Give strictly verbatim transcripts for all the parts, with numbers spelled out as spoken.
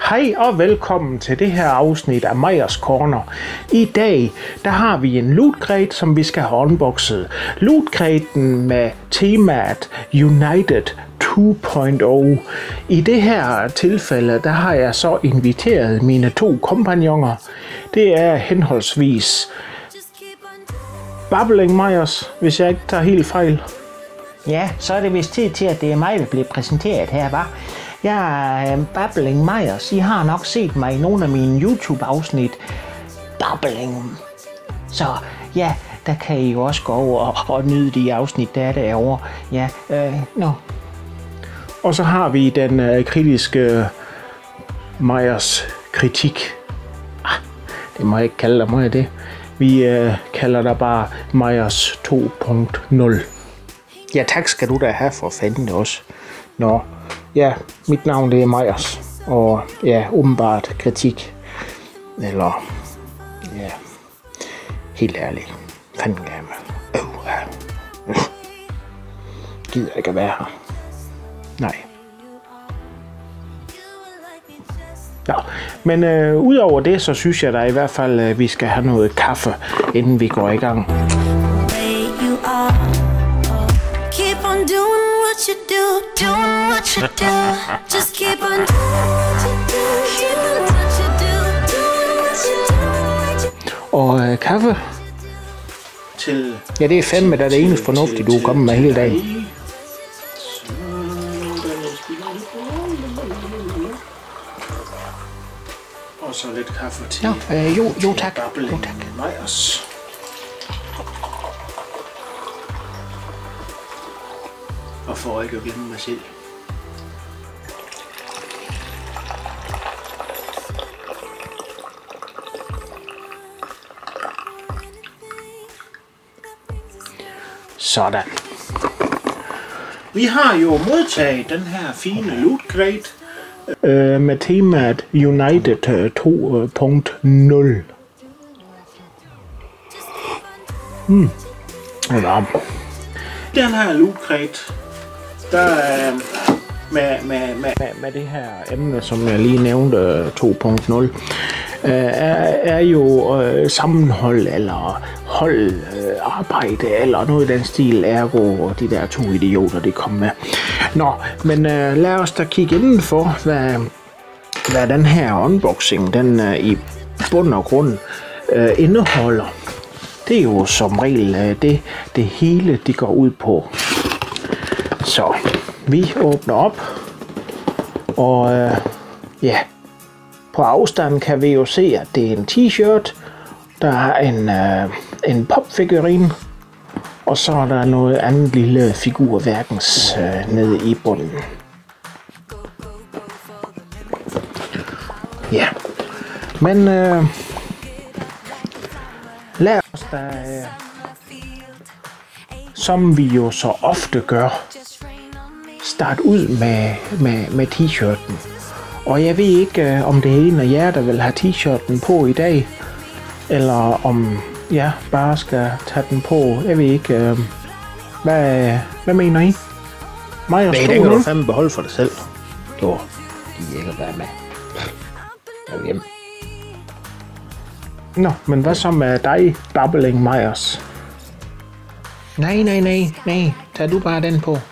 Hej og velkommen til det her afsnit af Meyers Corner. I dag der har vi en loot crate, som vi skal have unboxet. Loot craten med temaet United to punkt nul. I det her tilfælde der har jeg så inviteret mine to kompagnoner. Det er henholdsvis Babbling Meyers, hvis jeg ikke tager helt fejl. Ja, så er det vist tid til, at det er mig, der bliver præsenteret her, hva'? Jeg er Babbling Meyers. I har nok set mig i nogle af mine YouTube-afsnit. Babbling. Så ja, der kan I jo også gå over og, og nyde de afsnit, der er derovre. Ja, øh, no. Og så har vi den øh, kritiske Meyers kritik. Ah, det må jeg ikke kalde dig, må jeg det? Vi øh, kalder dig bare Meyers to punkt nul. Ja, tak skal du da have for fanden også. Nå, ja, mit navn det er Meyers, og ja, åbenbart kritik, eller, ja, helt ærligt, fanden gammel. Øh, øh. Gider ikke at være her. Nej. Ja, men øh, udover det, så synes jeg da i hvert fald, at vi skal have noget kaffe, inden vi går i gang. You do, doing what you do. Just keep on doing what you do. Doing what you do, doing what you do. Og øh, kaffe til. Ja, det er fandme da det eneste fornuftige, du er kommet med hele dagen. Og så lidt kaffe til. Nå, øh, jo, jo tak. Jo tak. Meyers. Og for ikke at glemme mig selv. Sådan. Vi har jo modtaget den her fine loot crate øh, med temaet United to punkt nul. Hmm. Ja. Den her loot crate, der er med, med, med, med det her emne, som jeg lige nævnte, to punkt nul, er, er jo øh, sammenhold eller holdarbejde øh, eller noget i den stil, ergo og de der to idioter, de kom med. Nå, men øh, lad os da kigge indenfor, hvad, hvad den her unboxing, den øh, i bund og grund øh, indeholder. Det er jo som regel øh, det, det hele, det går ud på. Så vi åbner op, og øh, ja, på afstanden kan vi jo se, at det er en t-shirt, der er en, øh, en popfigurine, og så er der noget andet lille figurværkens øh, nede i bunden. Ja, men øh, lad os da, øh, som vi jo så ofte gør, start ud med, med, med t-shirten. Og jeg ved ikke, øh, om det er en af jer, der vil have t-shirten på i dag, eller om jeg bare skal tage den på. Jeg ved ikke, øh, hvad, hvad mener I? Mig og Nej, det kan du fandme beholde for dig selv. Jo, de ikke at være med. Jeg er hjemme. Nå, men hvad så med dig, Babbling Meyers? Nej, nej, nej, nej. Tag du bare den på.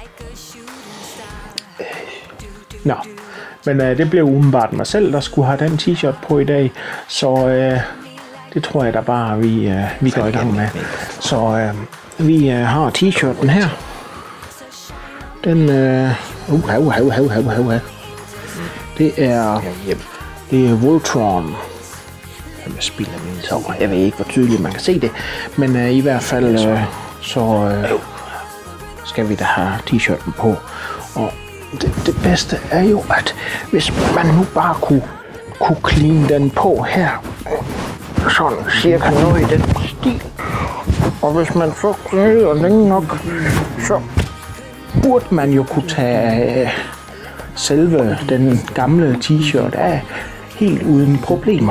Nå, men øh, det blev umiddelbart mig selv, der skulle have den t-shirt på i dag, så øh, det tror jeg da bare, vi, øh, vi går i gang med. Så øh, vi øh, har t-shirten her. Den, øh, uh, hav, hav, hav, hav, hav, hav. Det er, det er Voltron. Jeg spiller min så jeg ved ikke, hvor tydeligt man kan se det, men øh, i hvert fald, øh, så øh, skal vi da have t-shirten på. Og Det, det bedste er jo, at hvis man nu bare kunne, kunne clean den på her, sådan cirka noget i den stil, og hvis man så glider længe nok, så burde man jo kunne tage øh, selve den gamle t-shirt af helt uden problemer.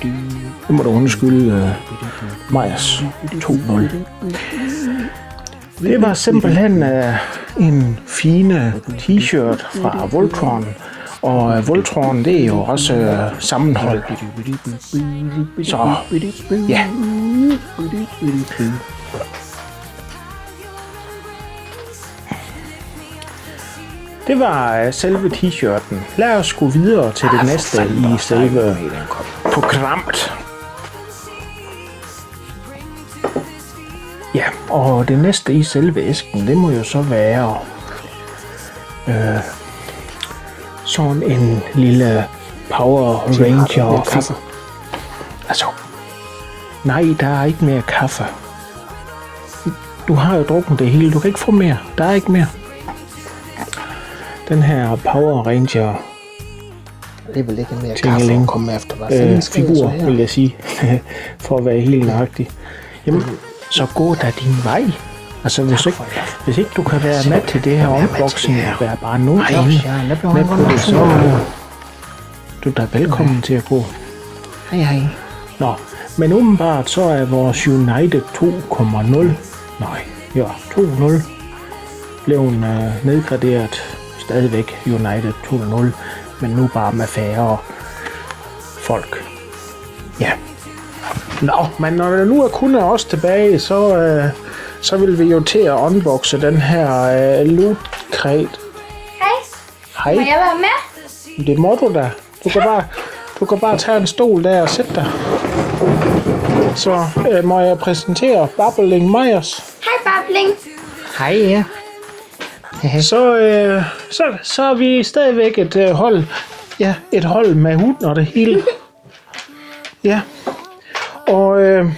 Det må du undskylde, uh, Meyers to nul. Det var simpelthen uh, en fine t-shirt fra Voltron. Og uh, Voltron, det er jo også uh, sammenhold. Så, ja. Det var uh, selve t-shirten. Lad os gå videre til det næste i selve programmet. Ja, og det næste i selve æsken, det må jo så være øh, sådan en lille Power Ranger kaffe. Altså, nej, der er ikke mere kaffe. Du har jo drukket det hele, du kan ikke få mere. Der er ikke mere. Den her Power Ranger Det er vel ikke mere Tingeling. kaffe at komme efter. Hvad fanden øh, sker der så figur, her? vil jeg sige, for at være helt nøjagtig. Jamen, så gå da din vej. Altså, hvis ikke, hvis ikke du kan være med til det her unboxing, og være bare nogen Ej, inde Søren, der blev med han på godt det, så nok er du da velkommen til at gå. Hej, hej. Nå, men umiddelbart så er vores United to komma nul, nej, ja, to komma nul, blevet øh, nedgraderet, stadigvæk United to komma nul, men nu bare med færre folk. Ja. Nå, men når der nu er kun af os tilbage, så, øh, så vil vi jo til at unboxe den her øh, Loot Crate. Hej, Hej, må jeg være med? det må du da. Du kan bare, du kan bare tage en stol der og sætte dig. Så øh, må jeg præsentere Babbling Myers. Hej, Babling. Hej, ja. Så, øh, så, så er vi stadigvæk et øh, hold. Ja, et hold med hund og det hele. Ja. Og øh,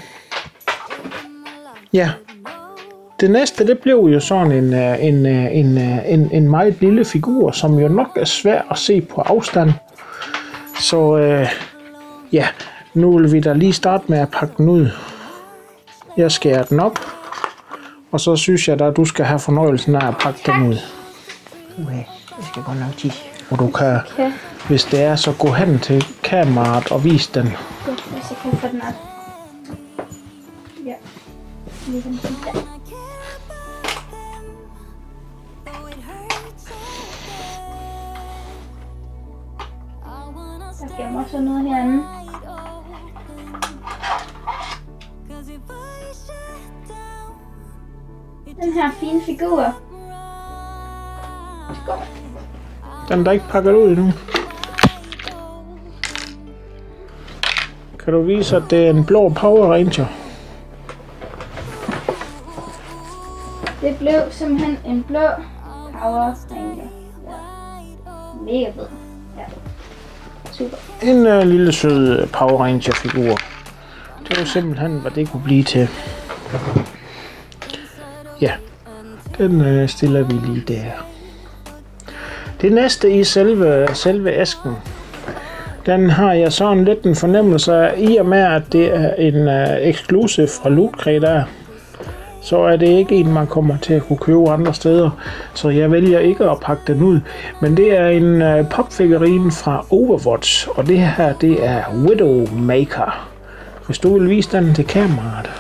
ja. Det næste, det blev jo sådan en, øh, en, øh, en, øh, en, en meget lille figur, som jo nok er svær at se på afstand. Så øh, ja, nu vil vi da lige starte med at pakke den ud. Jeg skærer den op. Og så synes jeg da, at du skal have fornøjelsen af at pakke den ud. Okay, jeg skal godt nok tisse. Og du kan, Okay. hvis det er, så gå hen til kameraet og vis den. Ja, hvis jeg kan få den op. Ja. Lige den der. Der gemmer så noget herinde. Den her fine figur. Skål. Den er da ikke pakket ud endnu. Kan du vise, at det er en blå Power Ranger? Det blev simpelthen en blå Power Ranger. Ja. Mega fed. Ja. Super. En øh, lille sød øh, Power Ranger figur. Det var simpelthen, hvad det kunne blive til. Ja, den øh, stiller vi lige der. Det næste i selve, selve æsken, den har jeg sådan lidt en fornemmelse af, i og med at det er en uh, exclusive fra Loot Crate, så er det ikke en, man kommer til at kunne købe andre steder. Så jeg vælger ikke at pakke den ud. Men det er en uh, popfigurine fra Overwatch, og det her, det er Widowmaker. Hvis du vil vise den til kameraet.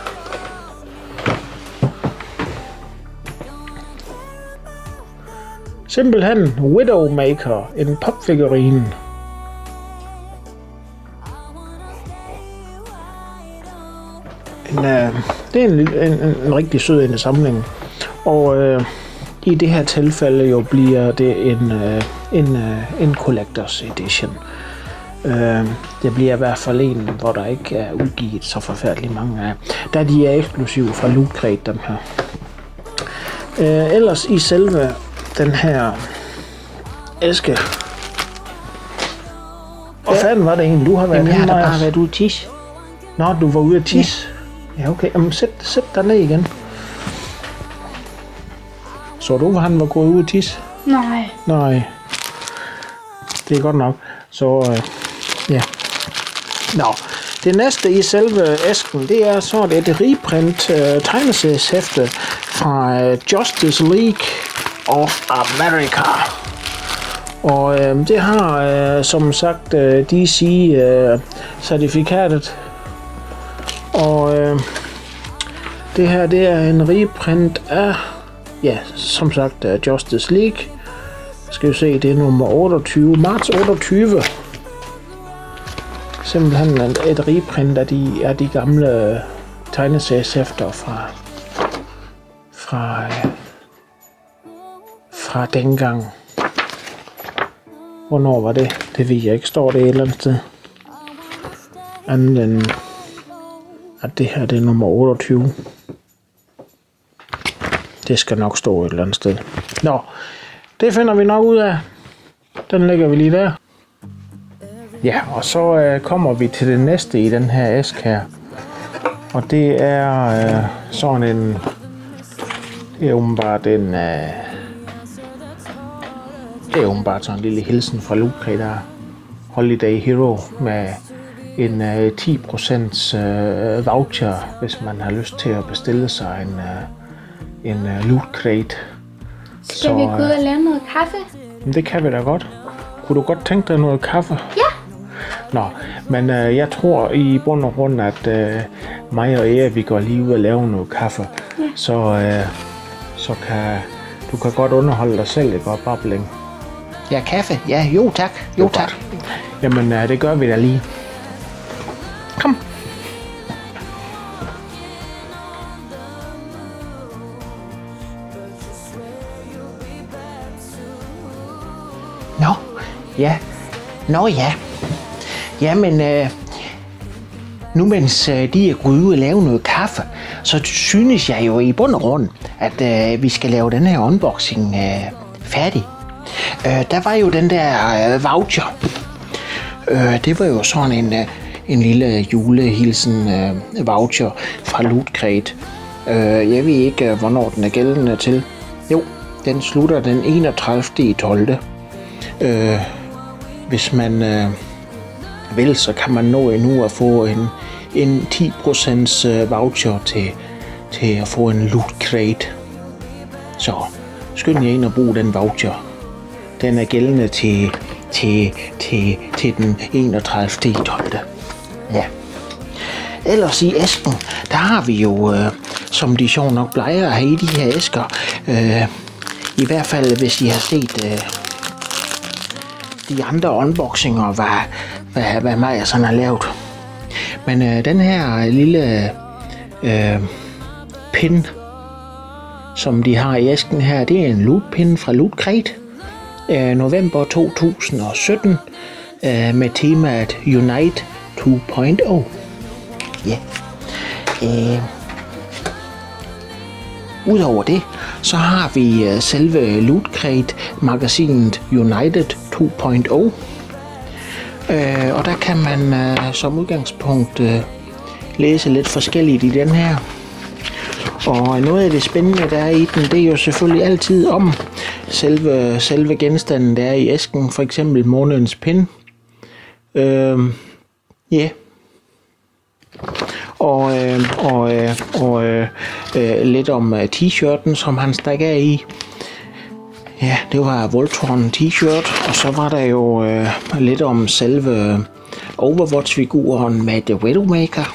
Simpelthen Widowmaker, en popfigurine. En, øh, det er en, en, en, en rigtig sød en samling. Og øh, i det her tilfælde jo bliver det en, øh, en, øh, en Collectors Edition. Øh, det bliver i hvert fald en, hvor der ikke er udgivet så forfærdeligt mange af. Da de er eksklusive fra Loot Crate, dem her. Øh, ellers i selve den her æske. Hvor fanden var det egentlig, du har været Jamen, jeg har da henne, bare Majas? været ude at tisse. Nå, du var ude at tisse. Ja, okay. Jamen, sæt, sæt dig ned igen. Så du, hvor han var gået ud at tisse? Nej. Nej. Det er godt nok. Så, øh, ja. Nå. Det næste i selve æsken, det er så et reprint øh, tegneserieshæfte fra øh, Justice League of America. Og øh, det har øh, som sagt øh, D C-certifikatet. Øh, og øh, Det her, det er en reprint af, ja, som sagt, Justice League. Skal vi se, det er nummer otteogtyve, marts otteogtyve. Simpelthen et reprint af de, af de gamle tegneserieshæfter fra, fra, fra dengang. Hvornår var det? Det ved jeg ikke. Står det et eller andet sted? Anden end, at det her, det er nummer otteogtyve. Det skal nok stå et eller andet sted. Nå, det finder vi nok ud af. Den lægger vi lige der. Ja, og så øh, kommer vi til det næste i den her æske her. Og det er øh, sådan en... Det er åbenbart en... Øh, det er åbenbart sådan en lille hilsen fra Loot Crate der. Holiday Hero med en øh, ti procent øh, voucher, hvis man har lyst til at bestille sig en, øh, en øh, Loot Crate. Skal så, vi gå ud og lave noget kaffe? Det kan vi da godt. Kunne du godt tænke dig noget kaffe? Ja. Nå, men øh, jeg tror i bund og grund, at øh, mig og Ea, vi går lige ud og lave noget kaffe. Ja. Så, øh, så kan du kan godt underholde dig selv, ikke? Og babling. Ja, kaffe. Ja, jo tak. Jo, jo tak. Jamen, øh, det gør vi da lige. Kom. Nå, ja. Nå ja. Jamen, øh, nu mens øh, de er gået ud og lave noget kaffe, så synes jeg jo i bund og grund, at øh, vi skal lave den her unboxing øh, færdig. Øh, der var jo den der øh, voucher. Øh, det var jo sådan en, øh, en lille julehilsen øh, voucher fra Loot Crate. Øh, jeg ved ikke, øh, hvornår den er gældende til. Jo, den slutter den enogtredivte i tolvte Øh, hvis man øh, vil, så kan man nå endnu at få en, en ti procent voucher til, til at få en Loot Crate. Så skynd jer ind og brug den voucher. Den er gældende til, til, til, til den enogtredivte i tolvte Ja. Ellers i æsken, der har vi jo, øh, som de sjovt nok plejer at have i de her æsker, øh, i hvert fald hvis I har set øh, de andre unboxinger, hvad, hvad, hvad mig sådan har lavet. Men øh, den her lille øh, pin, som de har i æsken her, det er en loot pin fra Loot Crate. Øh, november to tusind og sytten øh, med temaet Unite to point oh. Ja. Øh. Udover det, så har vi øh, selve Loot Crate magasinet United to point oh. Øh, og der kan man øh, som udgangspunkt øh, læse lidt forskelligt i den her. Og noget af det spændende, der er i den, det er jo selvfølgelig altid om selve, selve genstanden, der er i æsken. For eksempel månedens pin. Øh, yeah. Og, øh, og, øh, og øh, øh, lidt om øh, t-shirten, som han stak af i. Ja, det var Voltron t-shirt. Og så var der jo øh, lidt om selve Overwatch-figuren med The Widowmaker.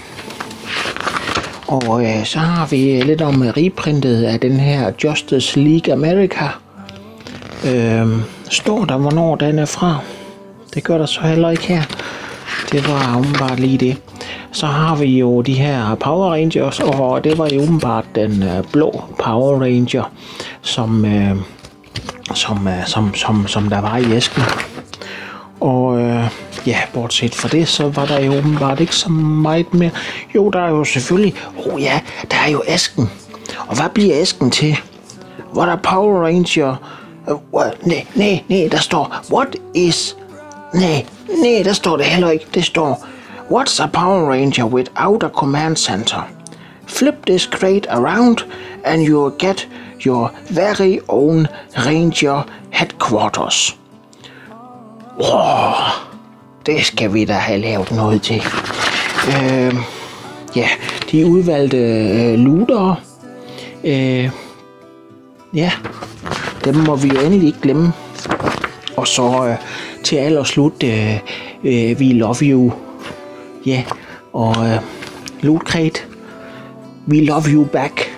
Og øh, så har vi lidt om reprintet af den her Justice League America. Øh, står der, hvornår den er fra? Det gør der så heller ikke her. Det var umiddelbart lige det. Så har vi jo de her Power Rangers, og det var jo umiddelbart den øh, blå Power Ranger, som, øh, som, øh, som, som, som der var i æsken. Og øh, ja, bortset fra det, så var der jo åbenbart ikke så meget mere. Jo, der er jo selvfølgelig, oh ja, der er jo æsken. Og hvad bliver æsken til? Hvor der Power Ranger? Uh, nej, nej, nej, der står, what is... Nej, nej, der står det heller ikke. Det står, what's a Power Ranger without a command center? Flip this crate around and you'll get your very own Ranger headquarters. Wow, det skal vi da have lavet noget til. Øh, ja, de udvalgte øh, lootere. Øh, ja, dem må vi jo endelig ikke glemme. Og så øh, til allerslut, øh, øh, vi love you. Ja, og øh, Loot Crate. We love you back.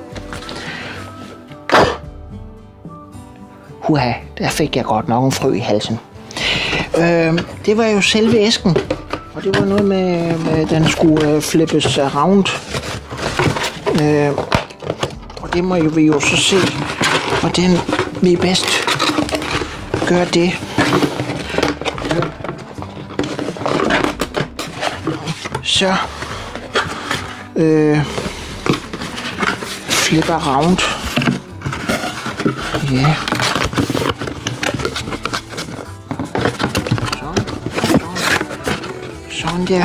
Huha, der fik jeg godt nok en frø i halsen. Øh, det var jo selve æsken. Og det var noget med, med den skulle øh, flippes around. Øh, og det må jo, vi jo så se, hvordan vi bedst gør det. Så øh, flip around. Ja. Yeah. Sådan der.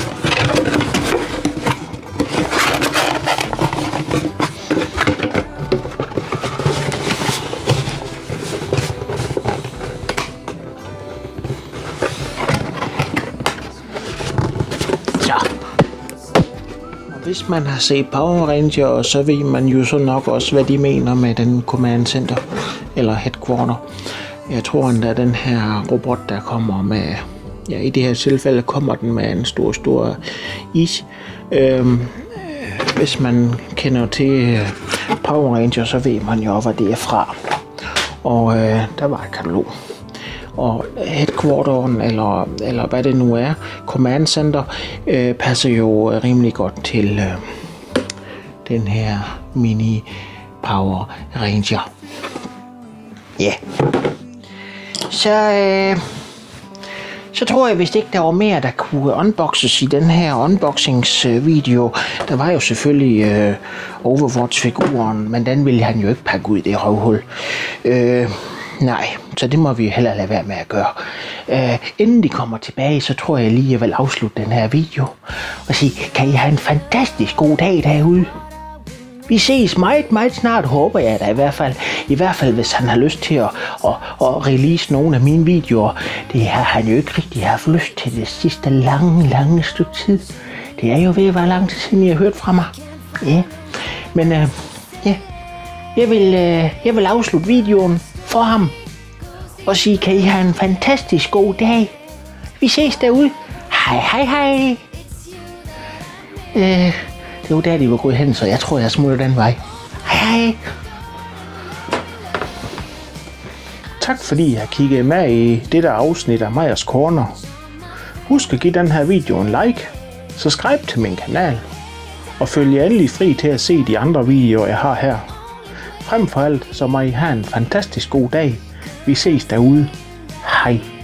Så. Og hvis man har set Power Ranger, så ved man jo så nok også, hvad de mener med den command center eller headquarter. Jeg tror endda den her robot, der kommer med, ja, i det her tilfælde kommer den med en stor, stor is. Øhm, hvis man kender til Power Ranger, så ved man jo, hvad det er fra. Og øh, der var et katalog. Og headquarteren, eller, eller hvad det nu er, command center, øh, passer jo rimelig godt til øh, den her mini Power Ranger. Ja. Yeah. Så, øh, så tror jeg vist ikke, der var mere, der kunne unboxes i den her unboxingsvideo. Der var jo selvfølgelig øh, Overwatch-figuren, men den ville han jo ikke pakke ud i det røvhul. Øh, nej, så det må vi heller lade være med at gøre. Øh, inden de kommer tilbage, så tror jeg lige, jeg vil afslutte den her video og sige, kan I have en fantastisk god dag derude. Vi ses meget, meget snart, håber jeg da i hvert fald. I hvert fald, hvis han har lyst til at, at, at release nogle af mine videoer. Det har han jo ikke rigtig haft lyst til det sidste lange, lange stykke tid. Det er jo ved at være lang tid siden, jeg har hørt fra mig. Ja, men øh, ja, jeg vil, øh, jeg vil afslutte videoen for ham. Og sige, kan I have en fantastisk god dag. Vi ses derude. Hej, hej, hej. Øh... Det var der, de var gået hen, så jeg tror, jeg smutter den vej. Hej, hej. Tak fordi I har kigget med i dette afsnit af Meyers Corner. Husk at give den her video en like, subscribe til min kanal, og følg jer endelig fri til at se de andre videoer, jeg har her. Frem for alt, så må I have en fantastisk god dag. Vi ses derude. Hej.